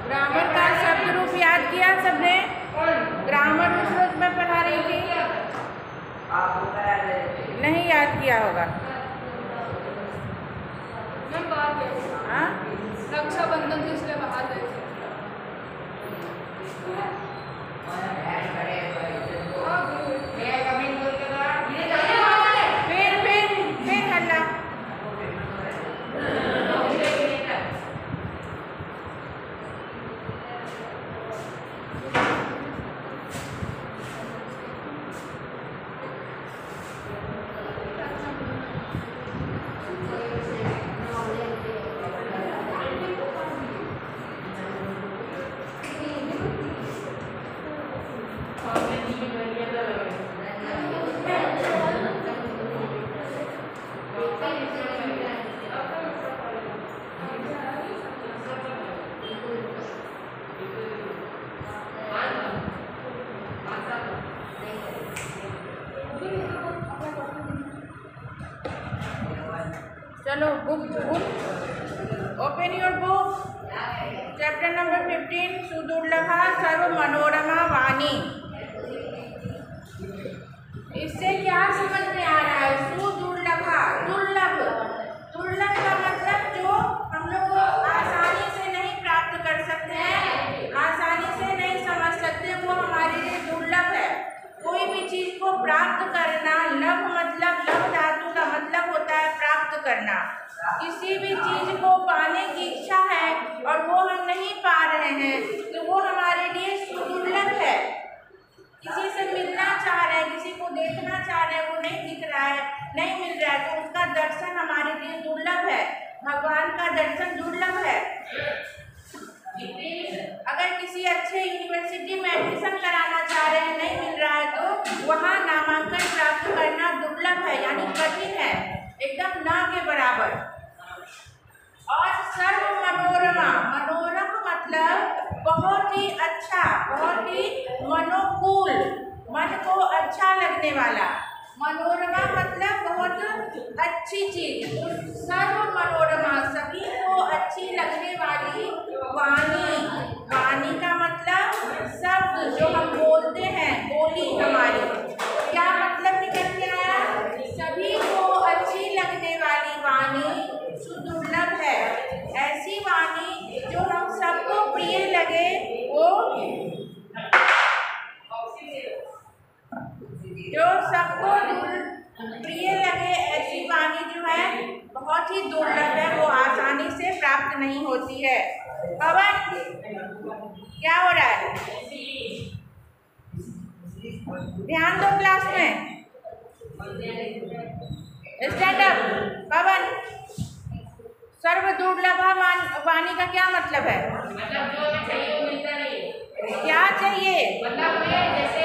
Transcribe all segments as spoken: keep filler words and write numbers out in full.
Grammar का शब्द रूप याद किया सबने? ग्रामर उस रोज मैं पढ़ा रही थी, नहीं याद किया होगा। हाँ, रक्षाबंधन से इसलिए बाहर गए थे। फिर फिर फिर हल्ला। चलो book book open your book, chapter number fifteen, सुदुर्लभा सर्व मनोरमा वाणी। इससे क्या समझ में आ रहा है? सुदुर्लभा, दुर्लभ। दुर्लभ का मतलब जो हम लोग आसानी से नहीं प्राप्त कर सकते हैं, आसानी से नहीं समझ सकते, वो हमारे लिए दुर्लभ है। कोई भी चीज को प्राप्त करना, लभ मतलब लभ धातु का मतलब होता है प्राप्त करना। किसी भी चीज को पाने की इच्छा है और वो हम नहीं पा रहे हैं तो वो हमारे लिए सुदुर्लभ है। किसी से मिलना चाह रहे हैं, किसी को देखना चाह रहे हैं, वो नहीं दिख रहा है, नहीं मिल रहा है, तो उसका दर्शन हमारे लिए दुर्लभ है। भगवान का दर्शन दुर्लभ है। अगर किसी अच्छे यूनिवर्सिटी में एडमिशन कराना चाह रहे हैं, नहीं मिल रहा है, तो वहाँ नामांकन प्राप्त करना दुर्लभ है, यानी कठिन है, एकदम ना के बराबर। और सर्व मनोरमा, मनोरम मतलब बहुत ही अच्छा, बहुत ही मनोकूल, मन को अच्छा लगने वाला। मनोरमा मतलब बहुत अच्छी चीज। सर्व मनोरमा सभी को अच्छी लगने वाली वाणी। वाणी का मतलब शब्द जो हम बोलते हैं, बोली हमारी। क्या मतलब निकल के आया? सभी को अच्छी लगने वाली वाणी सुदुर्लभ है। ऐसी वाणी जो हम सबको प्रिय लगे, वो जो सबको प्रिय लगे, ऐसी वाणी जो है बहुत ही दुर्लभ है, वो आसानी से प्राप्त नहीं होती है। पवन, क्या हो रहा है? ध्यान दो क्लास में। Stand up. पवन, सर्व दुर्लभा वाणी का क्या मतलब है? मतलब जो चाहिए वो मिलता नहीं। क्या चाहिए? मतलब जैसे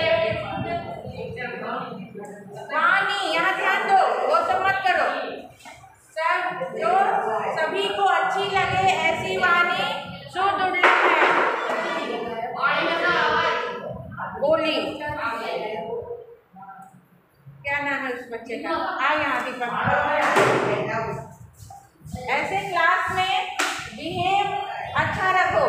वाणी, यहाँ ध्यान दो, वो सब मत करो। सब जो सभी को अच्छी लगे, ऐसी वाणी सुदुर्लभ है। बोली। क्या नाम है उस बच्चे का? आ यहाँ दीपक। ऐसे क्लास में बिहेव अच्छा रखो।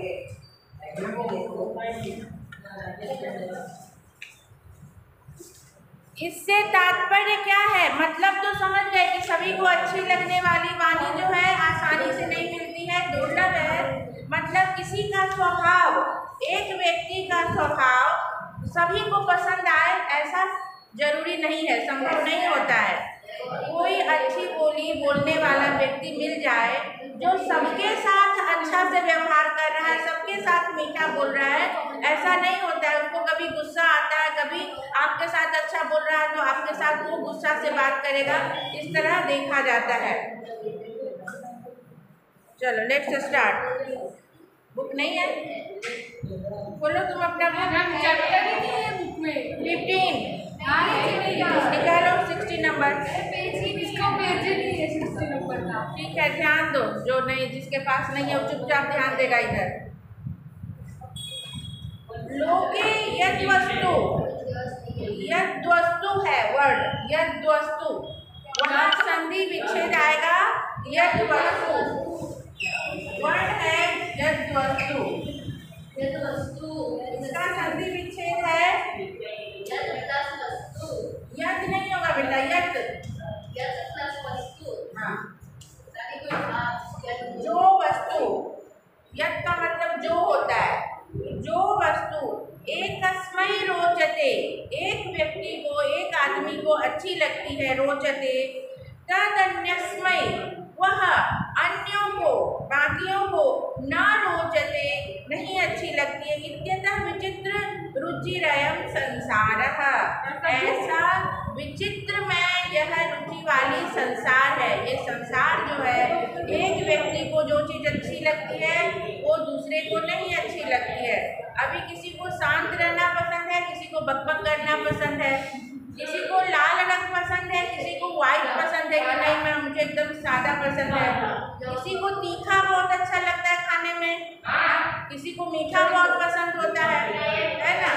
इससे तात्पर्य क्या है? मतलब तो समझ गए कि सभी को अच्छी लगने वाली वाणी जो है आसानी से नहीं मिलती है, दुर्लभ है। मतलब किसी का स्वभाव, एक व्यक्ति का स्वभाव सभी को पसंद आए ऐसा जरूरी नहीं है, संभव नहीं होता है। कोई अच्छी बोली बोलने वाला व्यक्ति मिल जाए जो सबके साथ अच्छा से व्यवहार कर रहा है, सबके साथ मीठा बोल रहा है, ऐसा नहीं होता है। उसको कभी गुस्सा आता है, कभी आपके साथ अच्छा बोल रहा है तो आपके साथ वो गुस्सा से बात करेगा, इस तरह देखा जाता है। चलो लेट्स स्टार्ट। बुक नहीं है? बोलो तुम अपना बुक। चैप्टर ही नहीं है बुक में। फिफ्टीन निकालो, सिक्सटी नंबर। पेज ही इसका पेज ही नहीं है सिक्सटी नंबर का। ठीक है, ध्यान दो। जो नहीं, जिसके पास नहीं है वो चुपचाप ध्यान देगा इधर। लोके यद वस्तु, यद वस्तु है वर्ड, यद वस्तु, वहाँ संधि विच्छेद आएगा। यद वस्तु वर्ड है यद वस्तु। अच्छी लगती है, रोचते तदन्यस्मै, वह अन्यों को, बाकियों को न रोचते, नहीं अच्छी लगती है। इत्यतः विचित्र रुचिरयं संसारः, ऐसा विचित्रमय यह रुचि वाली संसार है। ये संसार जो है, एक व्यक्ति को जो चीज अच्छी लगती है वो दूसरे को नहीं अच्छी लगती है। अभी किसी को शांत रहना पसंद है, किसी को बकबक करना पसंद है, किसी को लाल रंग पसंद है, किसी को व्हाइट पसंद है कि नहीं मैं मुझे एकदम सादा पसंद है। किसी को तीखा बहुत अच्छा लगता है खाने में, किसी को मीठा बहुत पसंद होता है, है ना?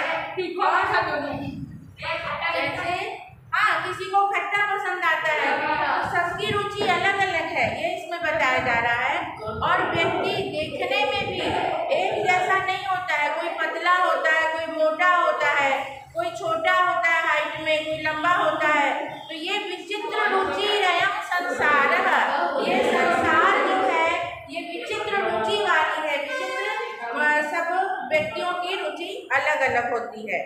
जैसे हाँ, किसी को खट्टा पसंद आता है। तो सबकी रुचि अलग अलग है, ये इसमें बताया जा रहा है। और व्यक्ति देखने में भी एक जैसा नहीं होता है, कोई पतला होता है, कोई मोटा होता है, कोई छोटा होता है हाइट में, कोई लंबा होता है। तो ये विचित्र रुचिरयं संसारः, ये संसार जो है ये विचित्र रुचि वाली है। विचित्र सब व्यक्तियों की रुचि अलग अलग होती है।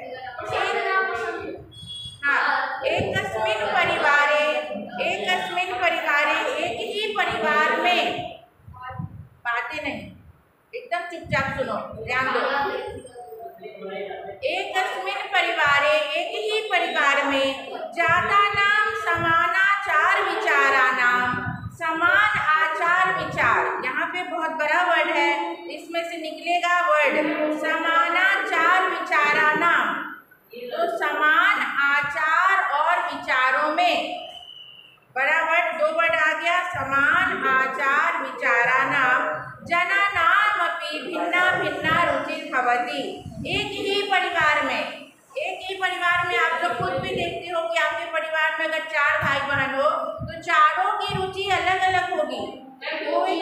हाँ, एकस्मिन् परिवारे, एकस्मिन् परिवारे, एक ही परिवार में, बातें नहीं, एकदम चुपचाप सुनो, ध्यान दो। एकस्मिन् परिवारे, एक ही परिवार में, जातानां समानाचार विचाराणां, समान आचार विचार, यहाँ पे बहुत बड़ा वर्ड है, इसमें से निकलेगा वर्ड समानाचार विचाराणां। तो समान आचार और विचारों में, बड़ा वर्ड, दो वर्ड आ गया, समान आचार विचाराणां जनानामपि भिन्ना भिन्ना रुचिर्भवति। एक ही परिवार में, एक ही परिवार में आप लोग खुद भी देखते हो कि आपके परिवार में अगर चार भाई बहन हो तो चारों की रुचि अलग अलग होगी। कोई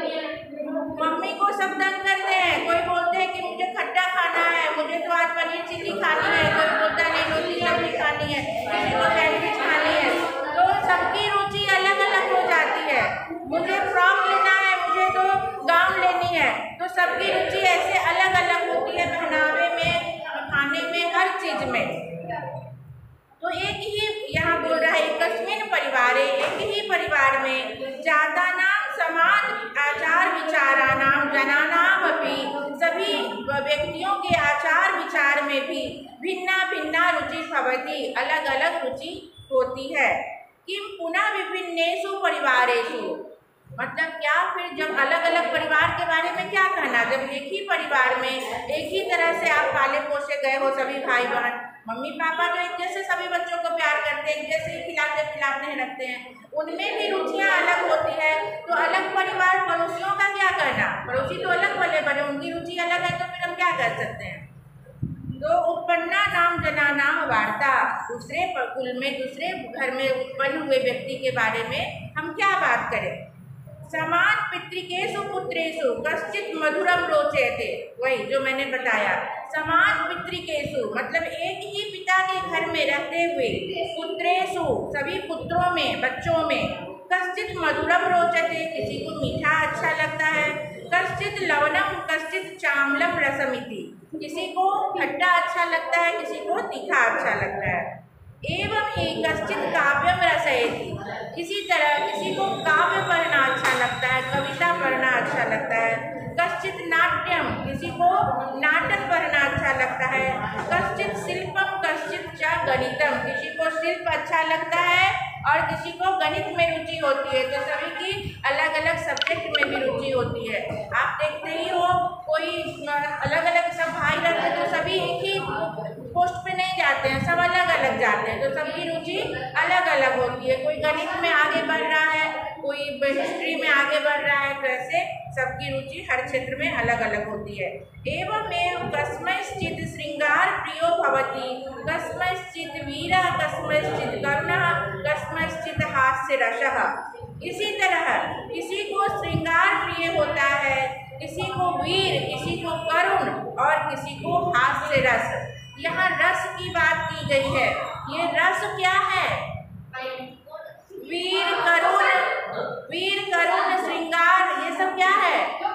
मम्मी को सब तंग करते हैं, कोई बोलते हैं कि मुझे खट्टा खाना है, मुझे तो आज पनीर चिल्ली खानी है, कोई बोलता है नहीं रोटी सब्जी खानी है, किसी को सैंडविच खानी है। तो सबकी रुचि अलग अलग हो जाती है। मुझे फ्रॉक लेना है, मुझे तो गाउन लेनी है, तो सबकी रुचि ऐसे अलग अलग होती है, पहनावे में, खाने में, हर चीज में। तो एक ही यहाँ बोल रहा है, एकस्मिन् परिवारे, एक ही परिवार में, जातानां समान आचार विचाराणां जनानामपि, सभी व्यक्तियों के आचार विचार में भी भिन्ना भिन्ना रुचि भवति, अलग अलग रुचि होती है। किम पुनः विभिन्नेषु परिवारेषु, मतलब क्या, फिर जब अलग अलग परिवार के बारे में क्या कहना, जब एक ही परिवार में एक ही तरह से आप पाले पोसे गए हो, सभी भाई बहन, मम्मी पापा जो एक जैसे सभी बच्चों को प्यार करते हैं, एक जैसे ही खिलाते पिलाते रखते हैं, उनमें भी रुचियां अलग होती है। तो अलग परिवार, पड़ोसियों का क्या करना, पड़ोसी तो अलग वाले बने, उनकी रुचि अलग है, तो फिर हम क्या कर सकते हैं। तो उत्पन्ना नाम जनानां वार्ता, दूसरे कुल में, दूसरे घर में उत्पन्न हुए व्यक्ति के बारे में हम क्या बात करें। समान पितृकेषु पुत्रेषु कश्चित् मधुरम रोचते, वही जो मैंने बताया, समान पितृकेषु मतलब एक ही पिता के घर में रहते हुए, पुत्रेषु सभी पुत्रों में, बच्चों में, कश्चित् मधुरम रोचते, किसी को मीठा अच्छा लगता है, कश्चित् लवणम कश्चित् चामलम रसमिति, किसी को खट्टा अच्छा लगता है, किसी को तीखा अच्छा लगता है। एवं ही कश्चित् काव्यम रसयति, किसी तरह किसी को काव्य पढ़ना अच्छा लगता है, कविता पढ़ना अच्छा लगता है, कश्चित् नाट्यम, किसी को नाटक पढ़ना अच्छा लगता है, कश्चित् शिल्पम कश्चित् च गणितम, किसी को शिल्प अच्छा लगता है और किसी को गणित में रुचि होती है। तो सभी की अलग अलग सब्जेक्ट में भी रुचि होती है। आप देखते ही हो, कोई अलग अलग सब भाई रहते हैं तो सभी एक ही पोस्ट पे नहीं जाते हैं, सब अलग अलग जाते हैं, तो सबकी रुचि अलग अलग होती है। कोई गणित में आगे बढ़ रहा है, कोई हिस्ट्री में आगे बढ़ रहा है, तो ऐसे सबकी रुचि हर क्षेत्र में अलग अलग होती है। एवमेव कस्मैश्चित् श्रृंगार प्रियो भवति, कस्मैश्चित् वीरः, कस्मैश्चित् करुणः, कस्मैश्चित् हास्य रसः। इसी तरह किसी को श्रृंगार प्रिय होता है, किसी को वीर, किसी को करुण और किसी को हास्य रस। यहाँ रस की बात की गई है। ये रस क्या है? वीर करुण, वीर करुण श्रृंगार, ये सब क्या है?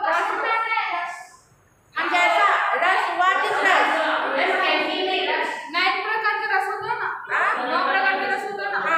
हम जैसा रस, व्हाट इज रस? नौ प्रकार के रस होते हैं ना, नौ प्रकार के रस होते हैं ना।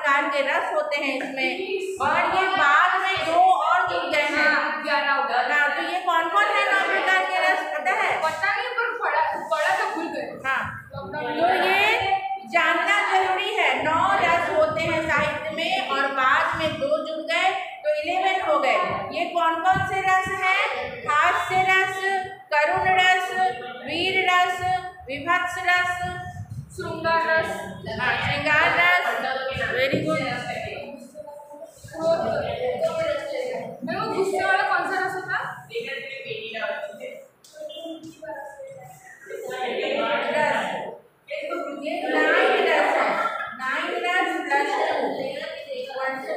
प्रकार के रस होते हैं इसमें, और ये बाद में दो और जुड़ गए हैं, ग्यारह हो गया। हाँ, तो ये कौन कौन है नौ प्रकार के रस पता है? पता नहीं पर पढ़ा पढ़ा तो भूल गए। हाँ, तो ये जानना जरूरी है। नौ रस होते हैं साहित्य में और बाद में दो जुड़ गए तो इलेवन हो गए। ये कौन कौन से रस हैं? हास्य रस, करुण रस, वीर रस, विभत्स रस, श्रृंगार रस, हाँ, श्रृंगार रस। Very good. मेरे को गुस्से वाला कौन सा रस होता? ये नाइन रस है, नाइन रस प्लस टू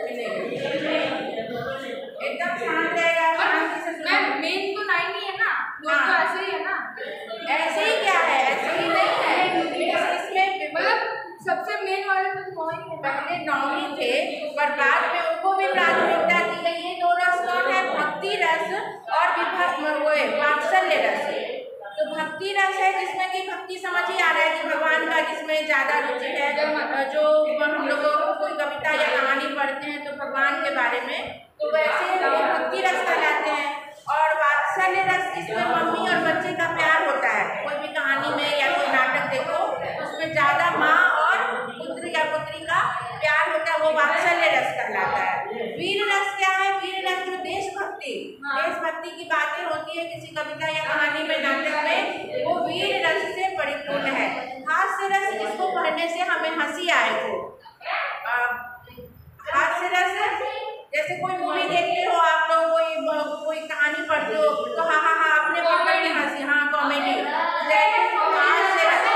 एकदम शांत रहेगा, शांति से सुनो। मैम मेन तो नाइन ही है ना, वो तो हाँ। ऐसे ही है ना। ऐसे ही क्या है? ऐसे ही नहीं है, इसमें मतलब सबसे मेन वाले तो नौ ही है। पहले नौ ही थे पर बाद में उनको भी प्राथमिकता दी गई। ये दो रस कौन है? भक्ति रस और विभक्त वो है वात्सल्य रस। तो भक्ति रस है जिसमें कि भक्ति समझ ही आ रहा है कि भगवान का जिसमें ज्यादा रुचि है, जो हम लोग कोई कविता या कहानी पढ़ते हैं तो भगवान के बारे में, तो वैसे वो भक्ति रस कहलाते हैं। और वात्सल्य रस जिसमें मम्मी और बच्चे का प्यार होता है, कोई भी कहानी में या कोई नाटक देखो उसमें ज्यादा माँ और पुत्र या पुत्री का प्यार होता है, वो वात्सल्य रस कहलाता है। वीर रस क्या है? वीर रस जो देशभक्ति देशभक्ति की बातें होती है किसी कविता या कहानी में, नाटक में, वो वीर रस से परिपूर्ण है। हास्य रस जिसको पढ़ने से हमें हंसी आए थे। हास्य रस जैसे कोई मूवी देखते हो आप लोग, कोई कोई कहानी पढ़ते हो तो हाँ हाँ हाँ आपने पकड़ के हंसी, हाँ कॉमेडी। हास्य रस।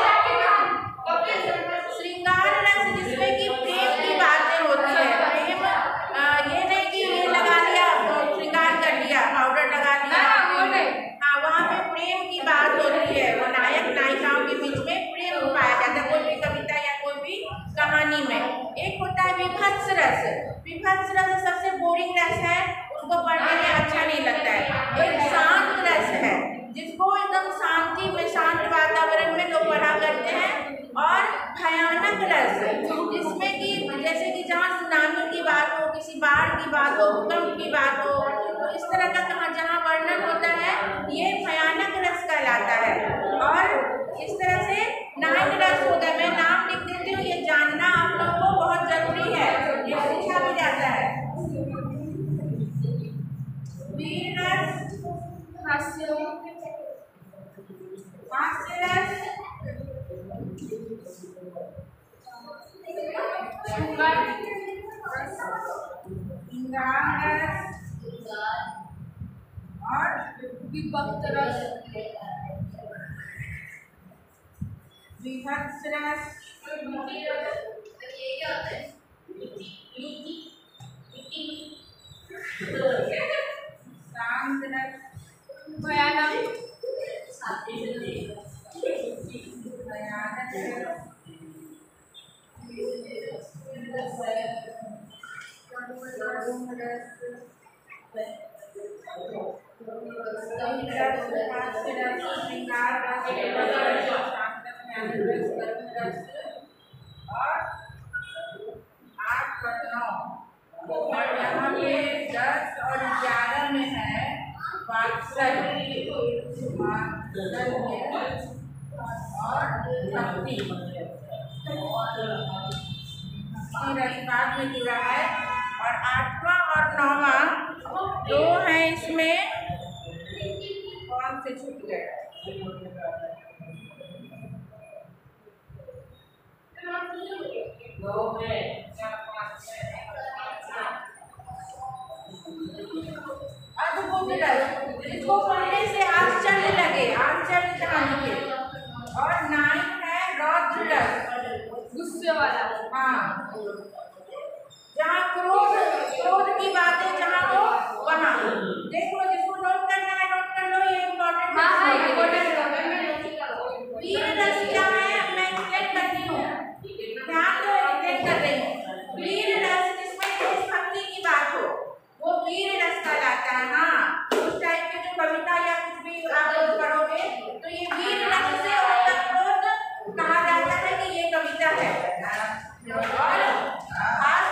श्रृंगार रस जिसमें कि प्रेम की बातें होती है। प्रेम आ, ये नहीं कि ये लगा लिया श्रृंगार कर लिया, पाउडर लगा लिया, हाँ, वहाँ पे प्रेम की बात होती है। वो नायक नायिकाओं के बीच में प्रेम पाया जाता है कोई भी कविता या कोई भी कहानी में। एक होता है विभत्स रस। विभत्स रस सबसे बोरिंग रस है, उसको पढ़ने में अच्छा नहीं लगता है। एक शांत रस है जिसको एकदम शांति में, शांत वातावरण में लोग पढ़ा करते हैं। और भयानक रस जिसमें कि जैसे कि जहाँ सुनामी की बात हो, किसी बाढ़ की बात हो, भूकंप की बात हो, तो इस तरह का कहाँ जहाँ वर्णन होता है ये भयानक रस कहलाता है। और इस तरह से नाइन रस हो गए। मैं नाम लिख देती हूँ, ये जानना आप लोगों को बहुत जरूरी है, ये पूछा भी जाता है। वीर रस, हास्य हास्य रस, श्रृंगार रस और विभक्त रस, विभत्स रस, शांत रस, भयानक भयानक रस, करुण रस, हास्य रस, श्रृंगार रस, शांत रस, भयानक रस, करुण रस और आठ और नौ। और यहाँ पे दस और ग्यारह में है वात्सल्य और भक्ति। रस बाद में जुड़ा है। और आठवां और नौवां दो हैं इसमें, कौन से छूट गए? अद्भुत रस इसको पढ़ने से आश्चर्य लगे, आश्चर्य कहानी के। और नाइन है रौद्र रस, गुस्से वाला, हाँ, जहाँ क्रोध क्रोध की बातें जहाँ हो वहाँ देखो। जिसको नोट करना है नोट कर लो, ये इम्पोर्टेंट हाँ हाँ है। इम्पोर्टेंट है। वीर रस क्या है? मैं एक्सप्लेन करती हूँ, ध्यान दो, एक्सप्लेन कर रही हूँ। वीर रस जिसमें देशभक्ति की बात हो वो वीर रस कहलाता है। हाँ, उस टाइप की जो कविता या कुछ भी आप लोग पढ़ोगे तो ये वीर रस से ओतप्रोत कहा जाता है कि ये कविता है। और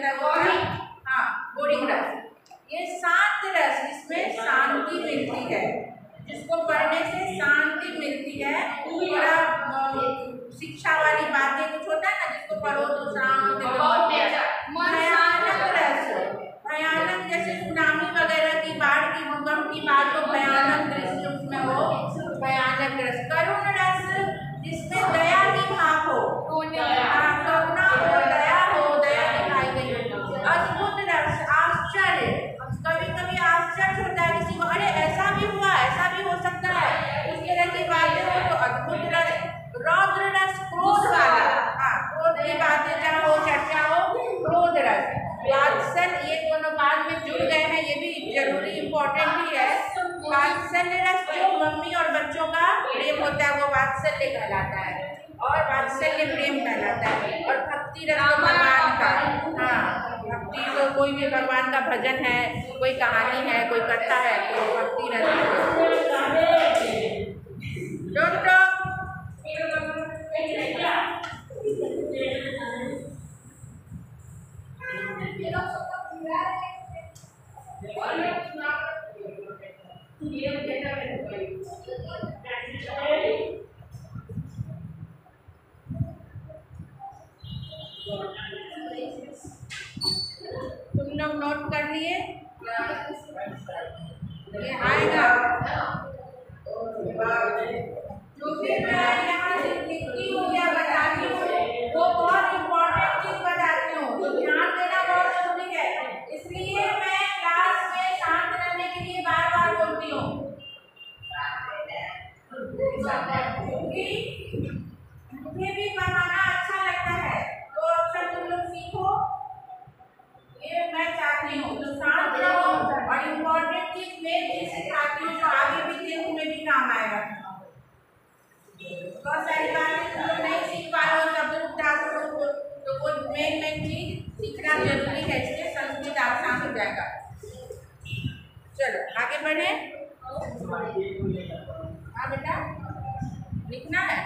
है वो हाँ बोरिंग रस। ये शांत रस, इसमें शांति मिलती है, जिसको पढ़ने से शांति मिलती है। थोड़ा शिक्षा वाली बातें कुछ होता है ना, जिसको पढ़ो तो शांत। भयानक रस, भयानक जैसे सुनामी वगैरह की, बाढ़ की, भूकंप की बात, तो भयानक दृश्य उसमें हो भयानक रस। करुण रस, जिसमें दया की भाव हो, करुणा हो, दया हो, दया दिखाई गई हो। अद्भुत रस, आश्चर्य, कभी कभी आश्चर्य होता है किसी को, अरे ऐसा भी हुआ, ऐसा भी हो सकता है, उस तरह की बातें हो तो अद्भुत रस। रौद्र रस, क्रोध वाला, हाँ क्रोध की बातें जहाँ हो, चर्चा हो, क्रोध रस। वात्सल्य, ये दोनों बाद में जुड़ गए हैं, ये भी जरूरी इंपॉर्टेंट ही है। वात्सल्य रस, जो मम्मी और बच्चों का प्रेम होता है वो वात्सल्य कहलाता है, और वात्सल्य प्रेम कहलाता है। और भक्ति रस तो भगवान का, हाँ भक्ति तो कोई भी भगवान का भजन है, कोई कहानी है, कोई कथा है, तो भक्ति रस। Don't talk. तुम लोग नोट कर लिए? ये आएगा जो भी मैं यहाँ से लिखती हूँ या बताती हूँ, वो बहुत इम्पोर्टेंट चीज बताती हूँ, तो ध्यान देना बहुत जरूरी है। इसलिए मैं क्लास में शांत रहने के लिए बार बार बोलती हूँ, क्योंकि मुझे भी पढ़ाना अच्छा लगता है, तो अक्सर तुम लोग सीखो, ये मैं चाहती हूँ। तो शांत रहो, और इम्पोर्टेंट चीज मैं चीज सिखाती हूँ जो आगे भी टेंथ में भी काम आएगा। बहुत सारी बातें तुम लोग नहीं सीख पा रहे हो, शब्द उदाहरण को, तो वो मेन मेन चीज सीखना जरूरी है, इससे संस्कृत आसान हो जाएगा। चलो आगे बढ़े। हाँ बेटा, लिखना है।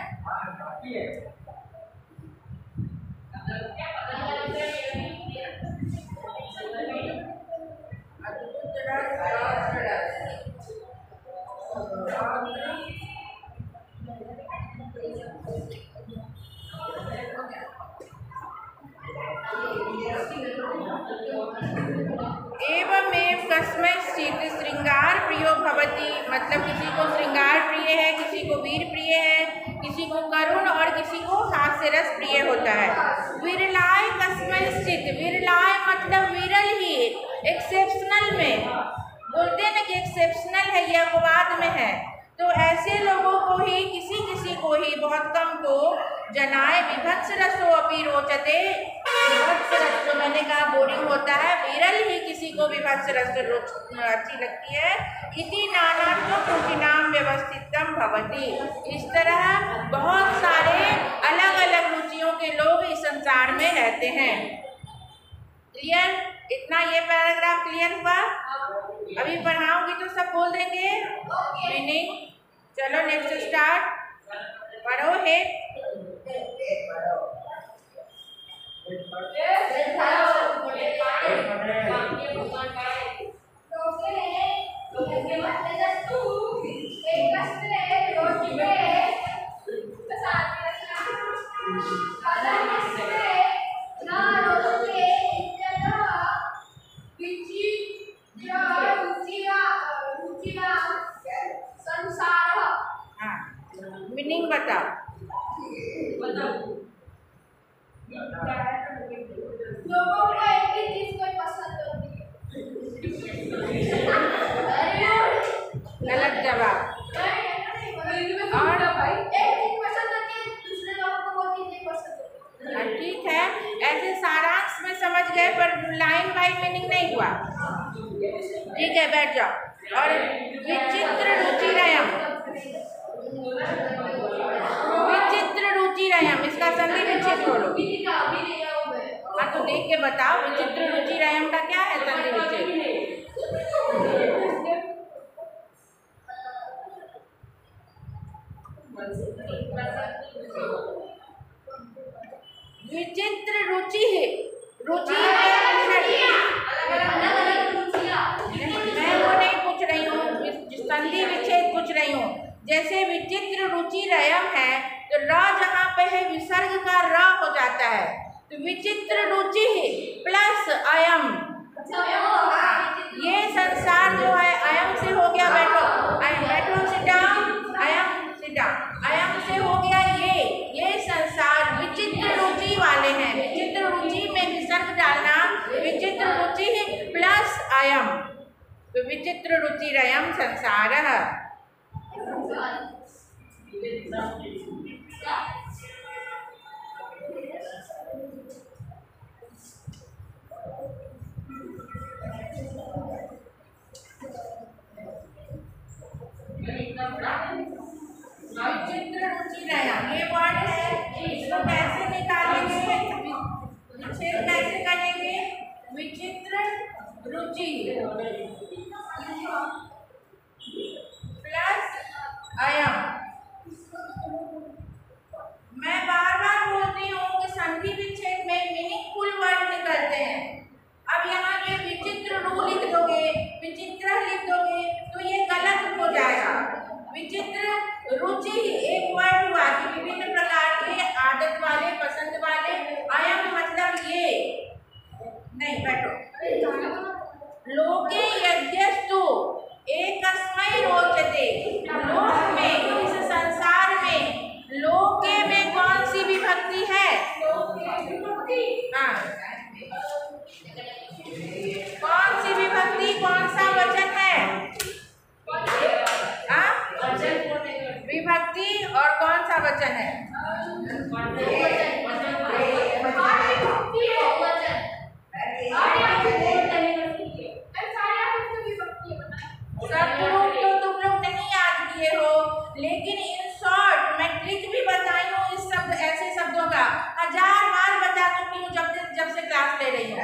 एवमेव कस्मैश्चित् श्रृंगार प्रियो भवति, मतलब किसी को श्रृंगार प्रिय है, किसी को वीर प्रिय है, किसी को करुण और किसी को हास्य रस प्रिय होता है। विरलाय कस्मैश्चित्, विरलाय मतलब विरल ही, एक्सेप्शनल में बोलते हैं ना कि एक्सेप्शनल है, ये अपवाद में है, तो ऐसे लोगों को ही, किसी किसी को ही, बहुत कम को, जनाय विभत्स रसो अपि रोचते, विभत्स रस जो मैंने कहा बोरिंग होता है, विरल ही किसी को विभत्स रस अच्छी लगती है। इति नानात्व रुचिनाम व्यवस्थितम भवति, इस तरह बहुत सारे अलग अलग रुचियों के लोग इस संसार में रहते हैं। क्लियर? इतना ये पैराग्राफ क्लियर हुआ? अभी पढ़ाऊंगी तो सब बोल देंगे मीनिंग। चलो नेक्स्ट स्टार्ट, पढ़ो है। मीनिंग बताओ। लोगों को एक ही चीज कोई पसंद होती है। गलत जवाब। और भाई एक चीज पसंद होती है, दूसरे लोगों को वो चीज नहीं पसंद होती। ठीक है, ऐसे सारांश में समझ गए, पर लाइन बाई मीनिंग नहीं हुआ। ठीक है, बैठ जाओ। और विचित्र रुचिरयम, विचित्र रुचिरयम, इसका संधि विच्छेद बोलो। हाँ तो देख के बताओ, विचित्र रुचिरयम का क्या है संधि विच्छेद? विचित्र रुचि है, रुचि मैं वो नहीं पूछ रही हूँ, संधि विच्छेद पूछ रही हूँ। जैसे विचित्र रुचिरयम है तो र जहाँ पे है विसर्ग का र हो जाता है, तो विचित्र रुचि प्लस अयम, ये संसार जो है अयम से हो गया, बैठो बैठो सिटा, अयम सिटा, अयम से हो गया ये ये संसार विचित्र रुचि वाले हैं। विचित्र रुचि में विसर्ग डालना, विचित्र रुचि प्लस अयम, तो विचित्र रुचिरयम संसार। विचित्र रुचिरयम ये वर्ड है, इसको कैसे निकालेंगे, विच्छेद कैसे करेंगे? विचित्र रुचि प्लस अयम। मैं बार बार बोलती हूँ कि संधि विच्छेद में मीनिंगफुल वर्ड निकलते हैं। अब यहाँ पे विचित्र रू लिख दोगे, विचित्र लिख दोगे तो ये गलत हो जाएगा। विचित्र रुचि एक वर्ड हुआ कि विभिन्न प्रकार के आदत वाले, पसंद वाले। अयम मतलब ये नहीं, बैठो। लोके यद्यस्तु एकस्मै रोचते, लोक में, इस संसार में लोके में कौन सी विभक्ति है? हाँ, कौन सी विभक्ति, कौन सा वचन है? हाँ, विभक्ति और कौन सा वचन है? शब्दरूप तो तुम लोग नहीं याद किए हो, लेकिन इन शॉर्ट मैं ट्रिक भी बताई हूँ इस शब्द, ऐसे शब्दों का हजार बार बता चुकी हूँ जब जब से क्लास ले रही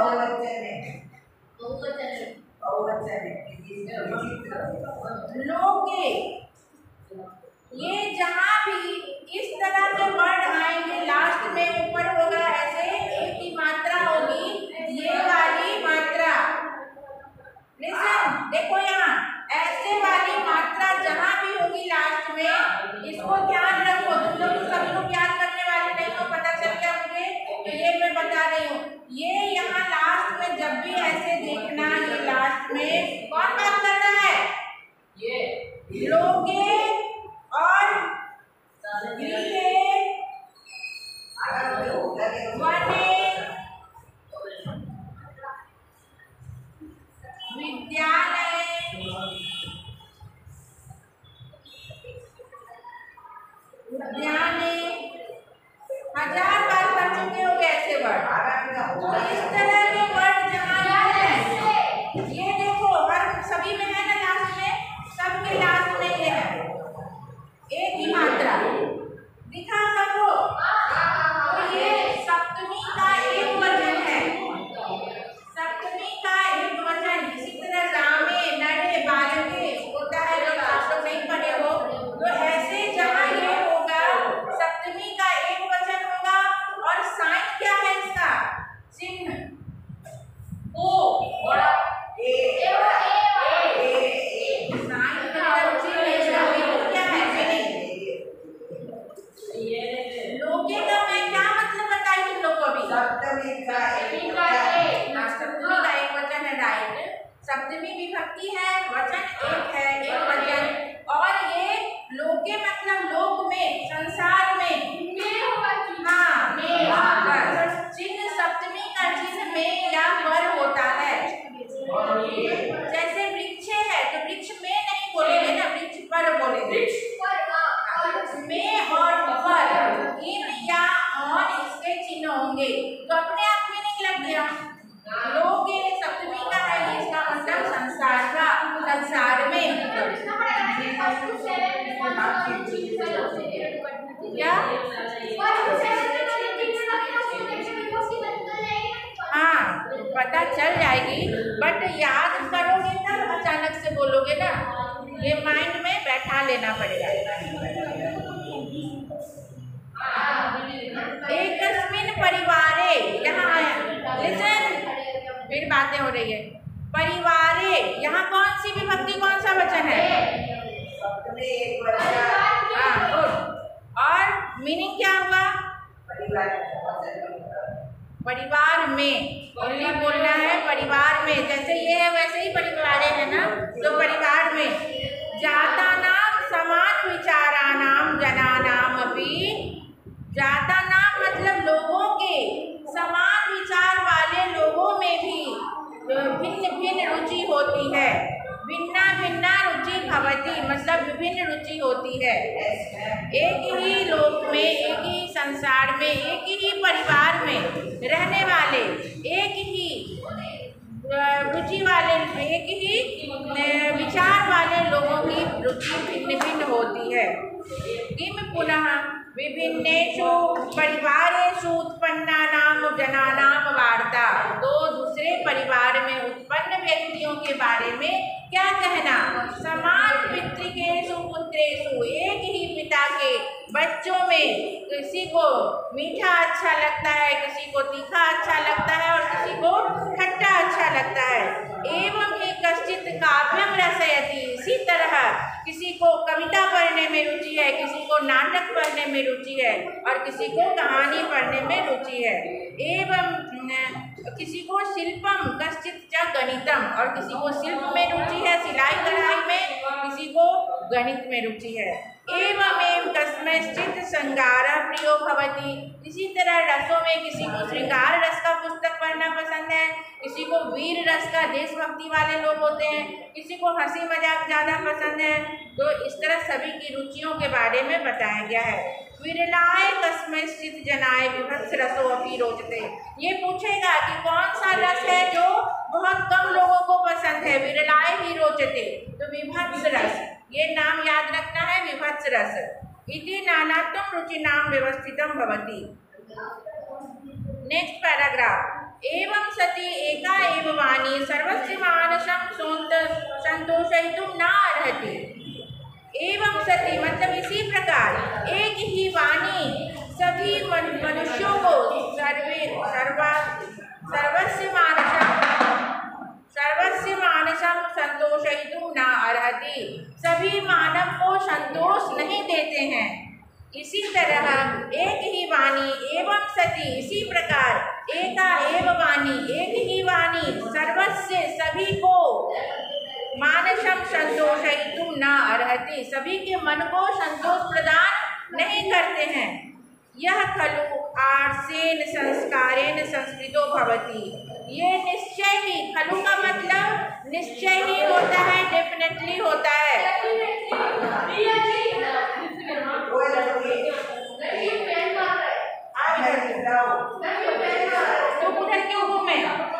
हूँ। लोगे ये जहाँ भी इस तरह के वर्ड आएंगे लास्ट में ऊपर होगा ऐसे, एक की मात्रा होगी ये वाली मात्रा। लिसन, देखो यहाँ ऐसे वाली मात्रा जहाँ भी होगी लास्ट में, इसको ध्यान रखो। तुम लोग सभी लोग याद करने वाले नहीं हो, पता चल गया मुझे, तो ये मैं बता रही हूँ। ये यहाँ लास्ट में जब भी ऐसे देखना, ये लास्ट में कौन बात कर रहा है? ये लोगे और विद्यालय, उद्याने, हजार बार पढ़ चुके हो ऐसे वर्ड। तो इस तरह के वर्ड जहाँ है, ये देखो हर सभी में है ना, लास्ट में, सबके लास्ट में ये है एक ही मात्रा, दिखा सबको। तो ये सप्तमी का एक वचन है, सप्तमी का एक वचन। इसी तरह रामे, नरे, बालके होता है, जो आप लोग नहीं पढ़े हो, तो ऐसे जहाँ ये होगा सप्तमी का एक वचन होगा। और साइन क्या है इसका? चिन्ह ओ और ए, ए, ए, ए, साइन का चिन्ह क्या है? लोके का मैं क्या मतलब बताई तुम लोग को अभी? सप्तमी का एक वचन है, राइट। सप्तमी विभक्ति है, वचन एक है, एक वचन। और ये लोके मतलब लोक में, संसार में। हाँ, चिन्ह सप्तमी का चिन्ह में या पर होता है। जैसे वृक्ष है तो वृक्ष में नहीं बोलेंगे ना, वृक्ष पर बोलेंगे। में और पर, इन या ऑन इसके चिन्ह होंगे, तो अपने आप में नहीं लग गया। लोगे सप्तमी का है, इसका मतलब संसार का, संसार में। क्या? हाँ, पता चल जाएगी, बट याद करोगे तब अचानक से बोलोगे ना, ये माइंड में बैठा लेना पड़ेगा। एकस्मिन् परिवारे, यहाँ आया बातें हो रही है। परिवारे, यहाँ कौन सी विभक्ति, कौन सा वचन है? हाँ, गुड। और मीनिंग क्या हुआ? परिवार में, ओनली बोलना है परिवार में, जैसे ये है वैसे ही परिवारे है ना, तो परिवार में। जाता नाम समान विचारा नाम जना नाम अभी, जाता नाम मतलब लोगों के, समान विचार वाले लोगों में भी भिन्न भिन्न रुचि होती है। भिन्ना भिन्ना रुचि भवति मतलब विभिन्न रुचि होती है। एक ही लोक में, एक ही संसार में, एक ही परिवार में रहने वाले, एक ही रुचि वाले, एक ही विचार वाले लोगों की रुचि भिन्न भिन्न होती है। किम पुनः विभिन्नेषु परिवारेषु उत्पन्नानां जनानां वार्ता, तो दूसरे परिवार में उत्पन्न व्यक्तियों के बारे में क्या कहना? समान पितृकेषु पुत्रेषु, एक ही पिता के बच्चों में किसी को मीठा अच्छा लगता है, किसी को तीखा अच्छा लगता है और किसी को खट्टा अच्छा लगता है। एवं ही कश्चित् काव्यम रसयति, इसी तरह किसी को कविता पढ़ने में रुचि है, किसी को नाटक पढ़ने में रुचि है और किसी को कहानी पढ़ने में रुचि है। एवं किसी को शिल्पम कश्चित् च गणितम, और किसी को शिल्प में रुचि है, सिलाई कढ़ाई में, किसी को गणित में रुचि है। एवं एवं कस्मैश्चित् श्रृंगारः प्रियो भवति, इसी तरह रसों में किसी को श्रृंगार रस का पुस्तक पढ़ना पसंद है, किसी को वीर रस का, देशभक्ति वाले लोग होते हैं, किसी को हंसी मजाक ज़्यादा पसंद है। तो इस तरह सभी की रुचियों के बारे में बताया गया है। विरलाय कस्मैश्चित् जनाय विभत्स रसो अपि रोचते, ये पूछेगा कि कौन सा रस है जो बहुत कम लोगों को पसंद है। विरलाय ही रोचते, तो विभत्स रस, ये नाम याद रखना है, विभत्स रस। इति नानात्वं रुचिनां व्यवस्थितं भवति। Next paragraph. एवं सति एका एव वाणी सर्वस्य मानसं संतोषयितुं न अर्हति। एवं सति मतलब इसी प्रकार एक ही वाणी सभी मनुष्यों को सर्वे सर्वा सर्वस्य मानसं सर्वस्य मानसं संतोषयितुं न अर्हति, सभी मानव को संतोष नहीं देते हैं। इसी तरह एक ही वाणी एवं सति, इसी प्रकार एका एव वाणी, एक ही वाणी सर्वस्य सभी को, मानसं संतोषयितुं न अर्हति, सभी के मन को संतोष प्रदान नहीं करते हैं। यह खलु आर्षेण संस्कारेण संस्कृतो भवति, ये निश्चय ही, खलु का मतलब निश्चय ही होता है, डेफिनेटली होता है। तो उधर क्यों घूमे?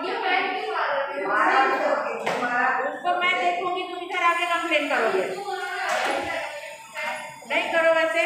उसको मैं देखूंगी, तुम इधर आके कंप्लेन करोगे, नहीं करो वैसे।